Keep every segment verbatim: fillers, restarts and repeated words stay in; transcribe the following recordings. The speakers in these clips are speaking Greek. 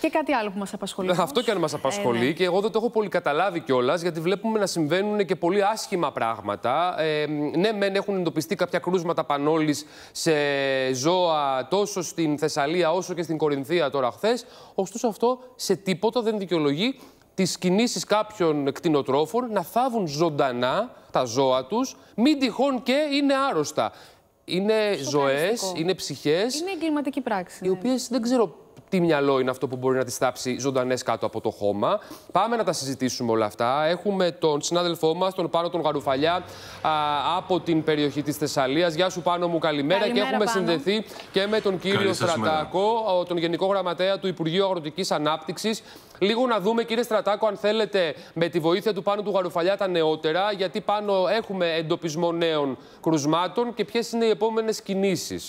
Και κάτι άλλο που μας απασχολεί. Αυτό και αν μας απασχολεί, ε, ναι. και εγώ δεν το έχω πολύ καταλάβει κιόλας, γιατί βλέπουμε να συμβαίνουν και πολύ άσχημα πράγματα. Ε, ναι, μεν έχουν εντοπιστεί κάποια κρούσματα πανόλης σε ζώα τόσο στην Θεσσαλία όσο και στην Κορινθία τώρα χθες. Ωστόσο, αυτό σε τίποτα δεν δικαιολογεί τις κινήσεις κάποιων κτηνοτρόφων να θάβουν ζωντανά τα ζώα τους, μην τυχόν και είναι άρρωστα. Είναι ζωές, είναι ψυχές. Είναι εγκληματική πράξη. Οι οποίες δεν ξέρω τι μυαλό είναι αυτό που μπορεί να τις θάψει ζωντανές κάτω από το χώμα. Πάμε να τα συζητήσουμε όλα αυτά. Έχουμε τον συνάδελφό μας, τον Πάνο τον Γαρουφαλιά, α, από την περιοχή της Θεσσαλίας. Γεια σου, Πάνο μου, καλημέρα. καλημέρα και έχουμε Πάνο. συνδεθεί και με τον κύριο Στρατάκο, τον Γενικό Γραμματέα του Υπουργείου Αγροτικής Ανάπτυξης. Λίγο να δούμε, κύριε Στρατάκο, αν θέλετε, με τη βοήθεια του Πάνου του Γαρουφαλιά τα νεότερα, γιατί πάνω έχουμε εντοπισμό νέων κρουσμάτων και ποιες είναι οι επόμενες κινήσεις.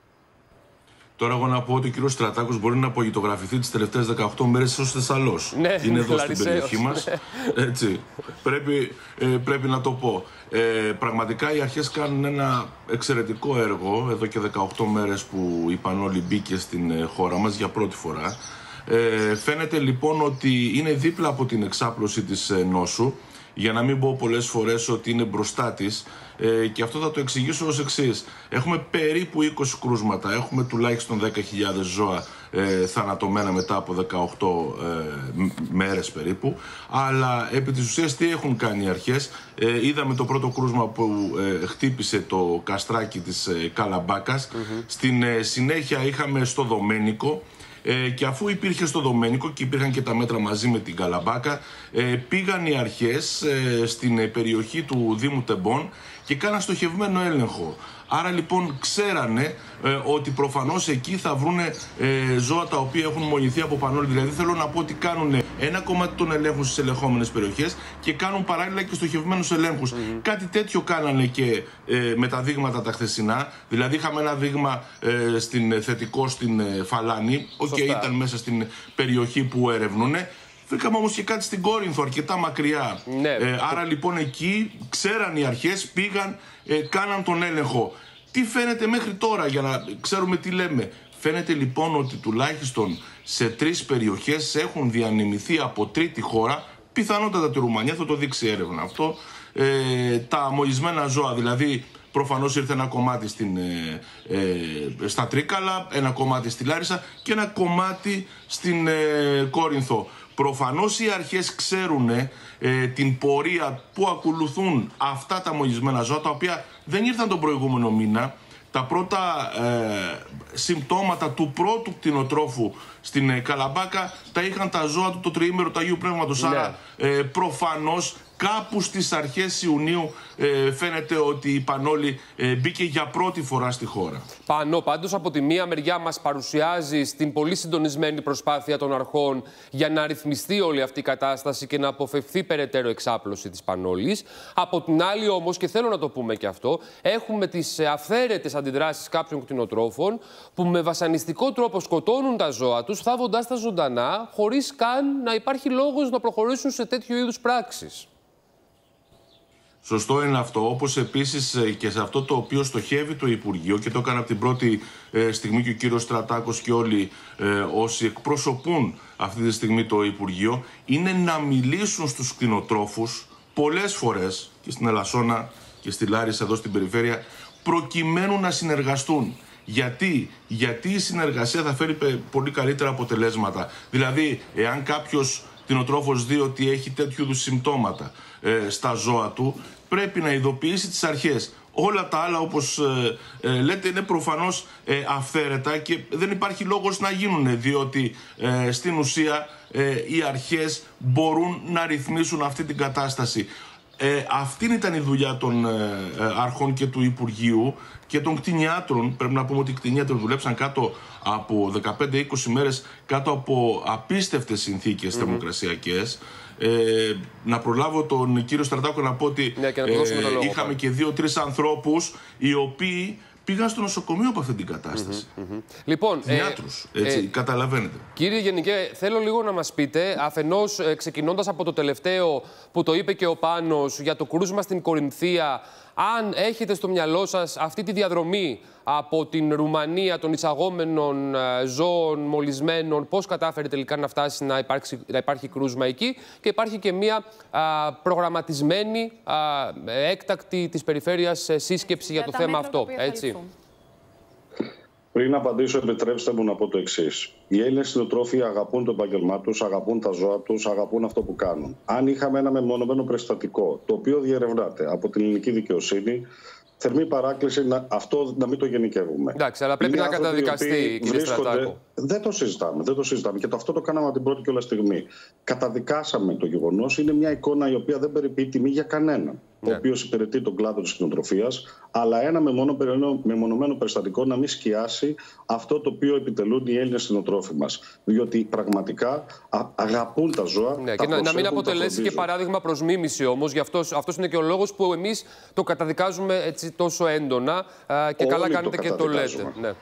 Τώρα, εγώ να πω ότι ο κύριος Στρατάκος μπορεί να απογειτογραφηθεί τις τελευταίες δεκαοκτώ μέρες ως Θεσσαλός. Ναι, είναι εδώ στην περιοχή μας. Έτσι. πρέπει, ε, πρέπει να το πω. Ε, πραγματικά οι αρχές κάνουν ένα εξαιρετικό έργο εδώ και δεκαοκτώ μέρες που η Πανόλη μπήκε στην χώρα μας για πρώτη φορά. Ε, φαίνεται λοιπόν ότι είναι δίπλα από την εξάπλωση της νόσου. Για να μην πω πολλές φορές ότι είναι μπροστά της, ε, και αυτό θα το εξηγήσω ως εξής. Έχουμε περίπου είκοσι κρούσματα, έχουμε τουλάχιστον δέκα χιλιάδες ζώα ε, θανατωμένα μετά από δεκαοκτώ ε, μέρες περίπου, αλλά επί της ουσίας τι έχουν κάνει οι αρχές. Ε, είδαμε το πρώτο κρούσμα που ε, χτύπησε το καστράκι της ε, Καλαμπάκας. Mm-hmm. Στην ε, συνέχεια είχαμε στο Δομένικο. Ε, και αφού υπήρχε στο Δομένικο και υπήρχαν και τα μέτρα μαζί με την Καλαμπάκα, ε, πήγαν οι αρχές ε, στην ε, περιοχή του Δήμου Τεμπών και κάναν στοχευμένο έλεγχο. Άρα λοιπόν ξέρανε ε, ότι προφανώς εκεί θα βρούνε ε, ζώα τα οποία έχουν μολυνθεί από πανόλη. Δηλαδή θέλω να πω ότι κάνουν ένα κομμάτι των ελέγχων στις ελεγχόμενες περιοχές και κάνουν παράλληλα και στοχευμένους ελέγχους. Mm-hmm. Κάτι τέτοιο κάνανε και ε, με τα δείγματα τα χθεσινά. Δηλαδή είχαμε ένα δείγμα ε, στην Θετικό στην ε, Φαλάνη. Οκ, okay, ήταν μέσα στην περιοχή που ερευνούνε. Βρήκαμε όμως και κάτι στην Κόρινθο, αρκετά μακριά. Ναι. Ε, άρα λοιπόν εκεί ξέραν οι αρχές, πήγαν, ε, κάναν τον έλεγχο. Τι φαίνεται μέχρι τώρα, για να ξέρουμε τι λέμε. Φαίνεται λοιπόν ότι τουλάχιστον σε τρεις περιοχές έχουν διανεμηθεί από τρίτη χώρα, πιθανότατα τη Ρουμανία, θα το δείξει έρευνα αυτό, ε, τα μολυσμένα ζώα. Δηλαδή προφανώς ήρθε ένα κομμάτι στην, ε, ε, στα Τρίκαλα, ένα κομμάτι στη Λάρισα και ένα κομμάτι στην ε, Κόρινθο. Προφανώς οι αρχές ξέρουν ε, την πορεία που ακολουθούν αυτά τα μολυσμένα ζώα, τα οποία δεν ήρθαν τον προηγούμενο μήνα. Τα πρώτα ε, συμπτώματα του πρώτου κτηνοτρόφου στην ε, Καλαμπάκα τα είχαν τα ζώα του το τριήμερο του Αγίου Πνεύματος. Ναι. Άρα ε, προφανώς κάπου στις αρχές Ιουνίου ε, φαίνεται ότι η Πανόλη ε, μπήκε για πρώτη φορά στη χώρα. Πανώ, πάντως από τη μία μεριά μας παρουσιάζει στην πολύ συντονισμένη προσπάθεια των αρχών για να ρυθμιστεί όλη αυτή η κατάσταση και να αποφευθεί περαιτέρω εξάπλωση της Πανόλης. Από την άλλη όμως, και θέλω να το πούμε και αυτό, έχουμε τις αυθαίρετες αντιδράσεις κάποιων κτηνοτρόφων που με βασανιστικό τρόπο σκοτώνουν τα ζώα τους, θάβοντας τα ζωντανά, χωρίς καν να υπάρχει λόγος να προχωρήσουν σε τέτοιου είδους πράξεις. Σωστό είναι αυτό, όπως επίσης και σε αυτό το οποίο στοχεύει το Υπουργείο, και το έκανε από την πρώτη ε, στιγμή και ο κύριος Στρατάκος και όλοι ε, όσοι εκπροσωπούν αυτή τη στιγμή το Υπουργείο, είναι να μιλήσουν στους κτηνοτρόφους πολλές φορές και στην Ελασσόνα και στη Λάρισα εδώ στην περιφέρεια, προκειμένου να συνεργαστούν. Γιατί? Γιατί η συνεργασία θα φέρει πολύ καλύτερα αποτελέσματα. Δηλαδή, εάν κάποιος κτηνοτρόφος δει ότι έχει τέτοιου είδους συμπτώματα ε, στα ζώα του, πρέπει να ειδοποιήσει τις αρχές. Όλα τα άλλα, όπως ε, ε, λέτε, είναι προφανώς ε, αυθαίρετα και δεν υπάρχει λόγος να γίνουν, διότι ε, στην ουσία ε, οι αρχές μπορούν να ρυθμίσουν αυτή την κατάσταση. Ε, αυτή ήταν η δουλειά των ε, ε, αρχών και του Υπουργείου και των κτηνιάτρων. Πρέπει να πούμε ότι οι κτηνιάτροι δουλέψαν κάτω από δεκαπέντε είκοσι μέρες, κάτω από απίστευτες συνθήκες mm-hmm. θερμοκρασιακές. Ε, να προλάβω τον κύριο Στρατάκο να πω ότι ναι, και να ε, είχαμε και δύο-τρεις ανθρώπους οι οποίοι πήγαν στο νοσοκομείο από αυτή την κατάσταση. Mm-hmm, mm-hmm. Λοιπόν, Κτηνιάτρους, ε, έτσι, ε, καταλαβαίνετε. Κύριε Γενικέ, θέλω λίγο να μας πείτε, αφενός ε, ξεκινώντας από το τελευταίο που το είπε και ο Πάνος για το κρούσμα στην Κορινθία, Αν έχετε στο μυαλό σας αυτή τη διαδρομή από την Ρουμανία των εισαγόμενων ζώων μολυσμένων, πώς κατάφερε τελικά να φτάσει να, υπάρξει, να υπάρχει κρούσμα εκεί, και υπάρχει και μια α, προγραμματισμένη α, έκτακτη της περιφέρειας σύσκεψη για, για το θέμα αυτό. Έτσι. Πριν απαντήσω, επιτρέψτε μου να πω το εξής. Οι Έλληνες κτηνοτρόφοι αγαπούν το επάγγελμά τους, αγαπούν τα ζώα τους, αγαπούν αυτό που κάνουν. Αν είχαμε ένα μεμονωμένο περιστατικό, το οποίο διερευνάται από την ελληνική δικαιοσύνη, θερμή παράκληση να, αυτό να μην το γενικεύουμε. Εντάξει, αλλά πρέπει είναι να καταδικαστεί, κύριε Στρατάκο. Δεν το συζητάμε, δεν το συζητάμε. Και το αυτό το κάναμε από την πρώτη κιόλας στιγμή. Καταδικάσαμε το γεγονός. Είναι μια εικόνα η οποία δεν περιποιεί τιμή για κανέναν, ναι, ο οποίος υπηρετεί τον κλάδο της κτηνοτροφίας, αλλά ένα μεμονωμένο περιστατικό να μην σκιάσει αυτό το οποίο επιτελούν οι Έλληνες κτηνοτρόφοι μας. Διότι πραγματικά αγαπούν τα ζώα. Ναι, τα και να μην αποτελέσει και παράδειγμα προς μίμηση όμως. Γι' αυτός, αυτός είναι και ο λόγος που εμείς το καταδικάζουμε έτσι τόσο έντονα και όλοι καλά κάνετε το και το λέτε. Ναι.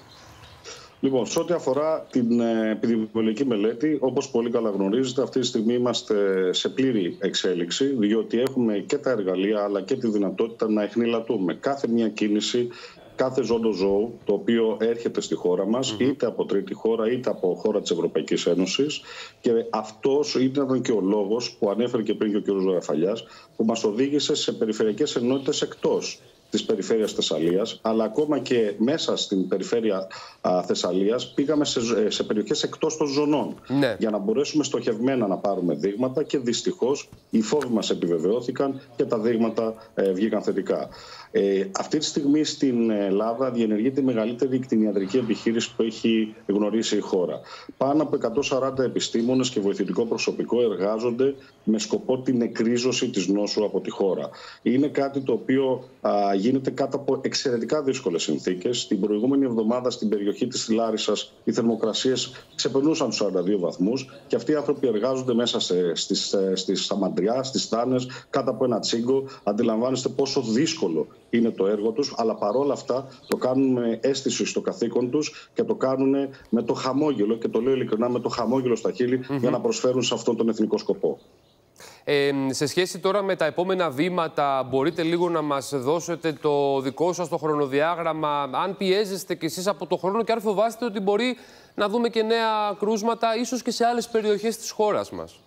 Λοιπόν, σε ό,τι αφορά την επιδημιολογική μελέτη, όπως πολύ καλά γνωρίζετε, αυτή τη στιγμή είμαστε σε πλήρη εξέλιξη, διότι έχουμε και τα εργαλεία αλλά και τη δυνατότητα να εχνηλατούμε κάθε μια κίνηση, κάθε ζώντο ζώου, το οποίο έρχεται στη χώρα μας, mm-hmm. είτε από τρίτη χώρα είτε από χώρα της Ευρωπαϊκής Ένωσης. Και αυτός ήταν και ο λόγος που ανέφερε και πριν και ο κ. Γαραφαλιάς, που μας οδήγησε σε περιφερειακές ενότητες εκτός της περιφέρειας Θεσσαλίας, αλλά ακόμα και μέσα στην περιφέρεια α, Θεσσαλίας πήγαμε σε, σε περιοχές εκτός των ζωνών, ναι, για να μπορέσουμε στοχευμένα να πάρουμε δείγματα, και δυστυχώς οι φόβοι μας επιβεβαιώθηκαν και τα δείγματα ε, βγήκαν θετικά. Ε, αυτή τη στιγμή στην Ελλάδα διενεργείται η μεγαλύτερη κτηνιατρική επιχείρηση που έχει γνωρίσει η χώρα. Πάνω από εκατόν σαράντα επιστήμονες και βοηθητικό προσωπικό εργάζονται με σκοπό την εκρίζωση της νόσου από τη χώρα. Είναι κάτι το οποίο α, γίνεται κάτω από εξαιρετικά δύσκολες συνθήκες. Την προηγούμενη εβδομάδα στην περιοχή της Λάρισσας οι θερμοκρασίες ξεπερνούσαν τους σαράντα δύο βαθμούς, και αυτοί οι άνθρωποι εργάζονται μέσα σε, στις, στις Σταμαντριά, στις Τάνες, κάτω από ένα τσίγκο. Αντιλαμβάνεστε πόσο δύσκολο είναι το έργο τους, αλλά παρόλα αυτά το κάνουν με αίσθηση στο καθήκον τους και το κάνουν με το χαμόγελο, και το λέω ειλικρινά, με το χαμόγελο στα χείλη, mm-hmm. για να προσφέρουν σε αυτόν τον εθνικό σκοπό. Ε, σε σχέση τώρα με τα επόμενα βήματα, μπορείτε λίγο να μας δώσετε το δικό σας το χρονοδιάγραμμα, αν πιέζεστε κι εσείς από το χρόνο και αν φοβάστε ότι μπορεί να δούμε και νέα κρούσματα, ίσως και σε άλλες περιοχές της χώρας μας?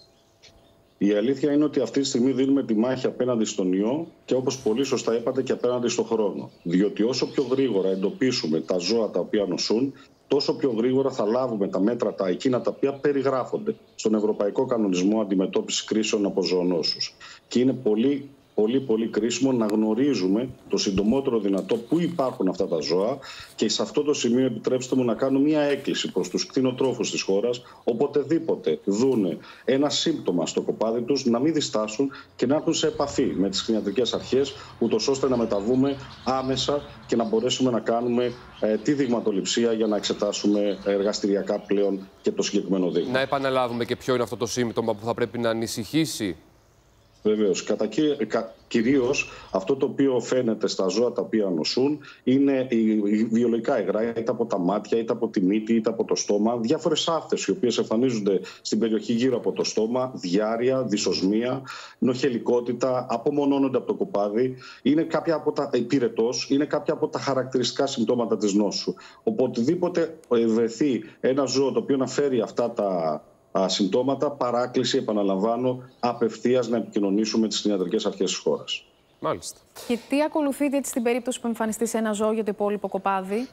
Η αλήθεια είναι ότι αυτή τη στιγμή δίνουμε τη μάχη απέναντι στον ιό, και όπως πολύ σωστά είπατε, και απέναντι στον χρόνο. Διότι όσο πιο γρήγορα εντοπίσουμε τα ζώα τα οποία νοσούν, τόσο πιο γρήγορα θα λάβουμε τα μέτρα τα εκείνα τα οποία περιγράφονται στον Ευρωπαϊκό Κανονισμό Αντιμετώπισης Κρίσεων από Ζωονόσους. Και είναι πολύ πολύ πολύ κρίσιμο να γνωρίζουμε το συντομότερο δυνατό πού υπάρχουν αυτά τα ζώα, και σε αυτό το σημείο επιτρέψτε μου να κάνω μια έκκληση προς τους κτηνοτρόφους της χώρας, οποτεδήποτε δούνε ένα σύμπτωμα στο κοπάδι τους, να μην διστάσουν και να έρθουν σε επαφή με τις κτηνιατρικές αρχές, ούτως ώστε να μεταβούμε άμεσα και να μπορέσουμε να κάνουμε ε, τη δειγματοληψία για να εξετάσουμε εργαστηριακά πλέον και το συγκεκριμένο δείγμα. Να επαναλάβουμε και ποιο είναι αυτό το σύμπτωμα που θα πρέπει να ανησυχήσει. Βεβαίως. Κατά κα, κυρίως αυτό το οποίο φαίνεται στα ζώα τα οποία νοσούν είναι η βιολογικά υγρά, είτε από τα μάτια, είτε από τη μύτη, είτε από το στόμα. Διάφορες άφθες οι οποίες εμφανίζονται στην περιοχή γύρω από το στόμα, διάρρεια, δυσοσμία, νοχελικότητα, απομονώνονται από το κοπάδι. Είναι κάποια από τα, πυρετός, είναι κάποια από τα χαρακτηριστικά συμπτώματα της νόσου. Οποτεδήποτε βρεθεί ένα ζώο το οποίο να φέρει αυτά τα συμπτώματα, παράκληση, επαναλαμβάνω, απευθείας να επικοινωνήσουμε με τις κτηνιατρικές αρχές της χώρας. Μάλιστα. Και τι ακολουθείτε έτσι στην περίπτωση που εμφανιστεί σε ένα ζώο για το υπόλοιπο κοπάδι?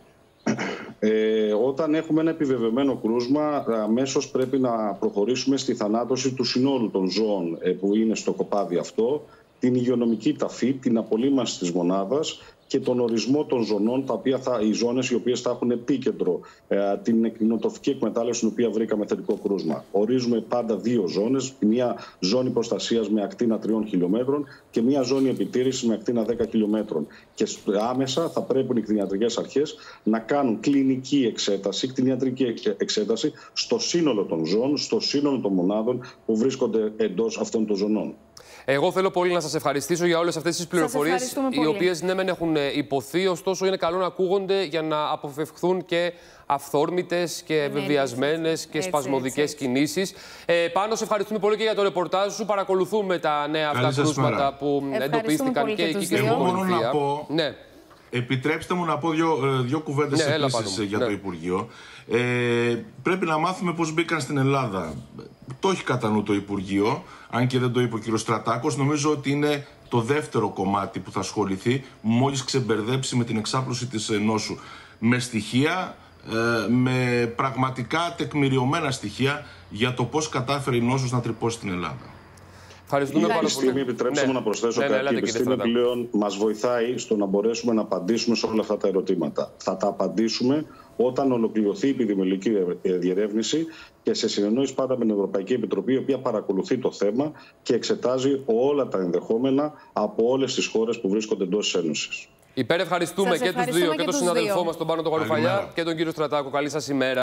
Ε, όταν έχουμε ένα επιβεβαιωμένο κρούσμα, αμέσως πρέπει να προχωρήσουμε στη θανάτωση του συνόλου των ζώων που είναι στο κοπάδι αυτό, την υγειονομική ταφή, την απολύμανση της μονάδας και τον ορισμό των ζωνών, τα οποία θα, οι ζώνες οι οποίες θα έχουν επίκεντρο ε, την κτηνοτροφική εκμετάλλευση στην οποία βρήκαμε θετικό κρούσμα. Ορίζουμε πάντα δύο ζώνες, μια ζώνη προστασίας με ακτίνα τριών χιλιόμετρων και μια ζώνη επιτήρησης με ακτίνα δέκα χιλιόμετρων. Και άμεσα θα πρέπει οι κτηνιατρικές αρχές να κάνουν κλινική εξέταση, κτηνιατρική εξέταση στο σύνολο των ζώων, στο σύνολο των μονάδων που βρίσκονται εντός αυτών των ζωνών. Εγώ θέλω πολύ να σας ευχαριστήσω για όλες αυτές τις πληροφορίες, οι οποίες ναι μεν έχουν υποθεί, ωστόσο είναι καλό να ακούγονται για να αποφευχθούν και αυθόρμητες και βεβαιασμένες και σπασμωδικές κινήσεις. Ε, Πάνω, σε ευχαριστούμε πολύ και για το ρεπορτάζ σου. Παρακολουθούμε τα νέα αυτά κρούσματα που εντοπίστηκαν και εκεί και εγώ μόνο να πω, ναι. Επιτρέψτε μου να πω δύο, δύο κουβέντες ναι, επίσης για ναι. το Υπουργείο. Ε, πρέπει να μάθουμε πώς μπήκαν στην Ελλάδα. Το έχει κατά νου το Υπουργείο, αν και δεν το είπε ο κ. Στρατάκος. Νομίζω ότι είναι το δεύτερο κομμάτι που θα ασχοληθεί μόλις ξεμπερδέψει με την εξάπλωση της νόσου. Με στοιχεία, ε, με πραγματικά τεκμηριωμένα στοιχεία για το πώς κατάφερε η νόσος να τρυπώσει την Ελλάδα. Η επιστήμη, επιτρέψτε μου ναι. να προσθέσω ναι, κάτι. Ναι, η επιστήμη πλέον μας βοηθάει στο να μπορέσουμε να απαντήσουμε σε όλα αυτά τα ερωτήματα. Θα τα απαντήσουμε όταν ολοκληρωθεί η επιδημιολογική διερεύνηση και σε συνεννόηση πάντα με την Ευρωπαϊκή Επιτροπή, η οποία παρακολουθεί το θέμα και εξετάζει όλα τα ενδεχόμενα από όλες τις χώρες που βρίσκονται εντός της Ένωσης. Υπερευχαριστούμε και τους δύο, και, και τον συναδελφό μας τον Πάνο τον Γαρουφαλιά και τον κύριο Στρατάκο. Καλή σας ημέρα.